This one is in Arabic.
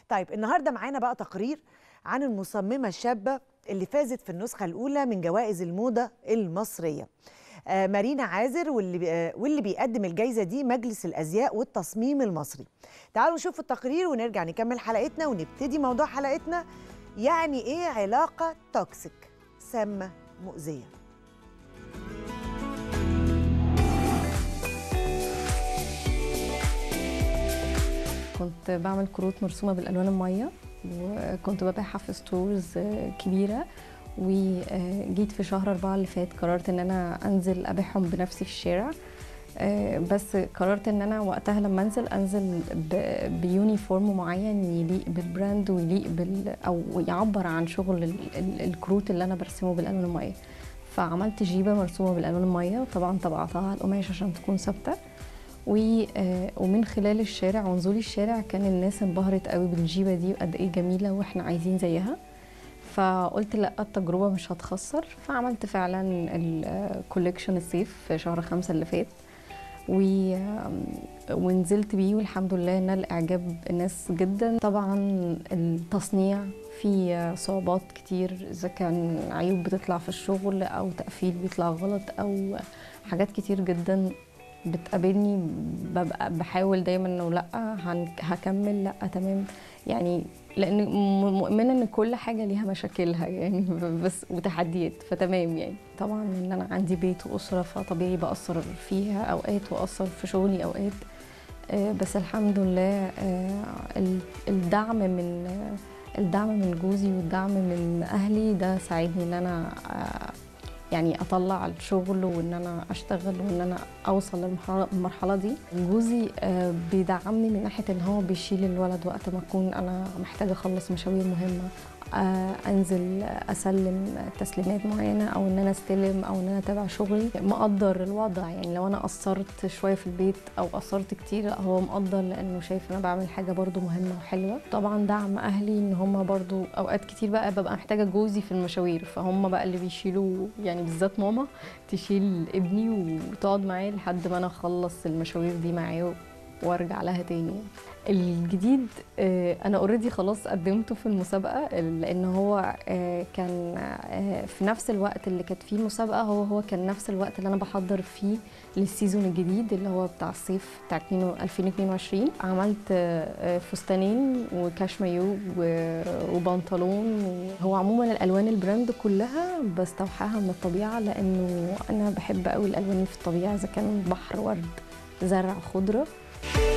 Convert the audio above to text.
طيب النهارده معانا بقى تقرير عن المصممة الشابة اللي فازت في النسخة الأولى من جوائز الموضة المصرية. مارينا عازر واللي بيقدم الجايزة دي مجلس الأزياء والتصميم المصري. تعالوا نشوف التقرير ونرجع نكمل حلقتنا ونبتدي موضوع حلقتنا. يعني إيه علاقة توكسيك سامة مؤذية؟ كنت بعمل كروت مرسومة بالألوان المية، وكنت ببيعها في ستورز كبيرة. وجيت في شهر 4 اللي فات قررت ان انا انزل ابيعهم بنفسي في الشارع. بس قررت ان انا وقتها لما انزل بيونيفورم معين يليق بالبراند ويليق او يعبر عن شغل الكروت اللي انا برسمه بالالوان المية. فعملت جيبة مرسومة بالالوان المية، وطبعا طبعتها على القماش عشان تكون ثابتة. ومن خلال الشارع ونزولي الشارع كان الناس انبهرت قوي بالجيبة دي وقد ايه جميلة واحنا عايزين زيها. فقلت لا، التجربة مش هتخسر. فعملت فعلا الكوليكشن الصيف في شهر 5 اللي فات، ونزلت بيه والحمد لله نال اعجاب الناس جدا. طبعا التصنيع فيه صعوبات كتير، اذا كان عيوب بتطلع في الشغل او تقفيل بيطلع غلط او حاجات كتير جدا بتقابلني. ببقى بحاول دايما انه لا هكمل، لا تمام يعني، لان مؤمنه ان كل حاجه ليها مشاكلها يعني بس وتحديات، فتمام يعني. طبعا ان انا عندي بيت واسره فطبيعي باثر فيها اوقات واثر في شغلي اوقات. بس الحمد لله الدعم من جوزي والدعم من اهلي ده ساعدني ان انا يعني اطلع الشغل وان انا اشتغل وان انا اوصل للمرحله دي. جوزي بيدعمني من ناحيه ان هو بيشيل الولد وقت ما اكون انا محتاجه اخلص مشاوير مهمه، انزل اسلم تسليمات معينه او ان انا استلم او ان انا اتابع شغلي. مقدر الوضع يعني، لو انا قصرت شويه في البيت او قصرت كتير هو مقدر، لانه شايف ان انا بعمل حاجه برضو مهمه وحلوه. طبعا دعم اهلي ان هم برضو اوقات كتير بقى ببقى محتاجه جوزي في المشاوير، فهم بقى اللي بيشيلوا يعني، بالذات ماما تشيل ابني وتقعد معاه لحد ما انا اخلص المشاوير دي معاه وارجع لها تاني. الجديد انا اوريدي خلاص قدمته في المسابقه، لان هو كان في نفس الوقت اللي كانت فيه المسابقه، هو كان نفس الوقت اللي انا بحضر فيه للسيزون الجديد اللي هو بتاع الصيف بتاع 2022. عملت فستانين وكاش مايو وبنطلون. هو عموما الالوان البراند كلها بستوحاها من الطبيعه، لانه انا بحب قوي الالوان في الطبيعه، اذا كان بحر، ورد، زرع، خضره.